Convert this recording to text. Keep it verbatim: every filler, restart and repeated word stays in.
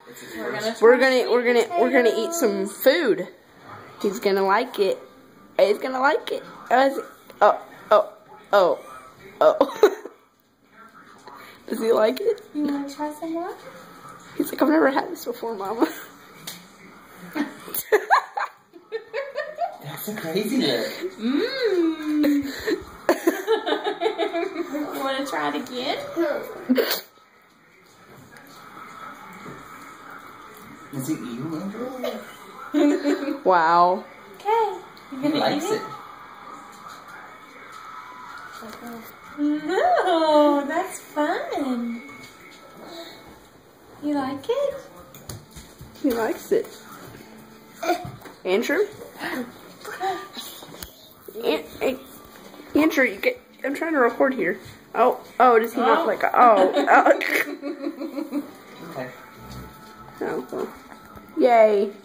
We're gonna We're gonna we're gonna we're gonna eat some food. He's gonna like it. He's gonna like it. Oh oh oh oh. Does he like it? You wanna try some more? He's like, I've never had this before, Mama. That's a crazy look. Mmm. Wanna try it again? Is it you, Andrew? Wow. Okay. He likes it. No, that's fun. You like it? He likes it. Andrew? An An Andrew, you get, I'm trying to record here. Oh, oh, does he oh. not like a, oh, oh. Okay. Oh, well. Yay.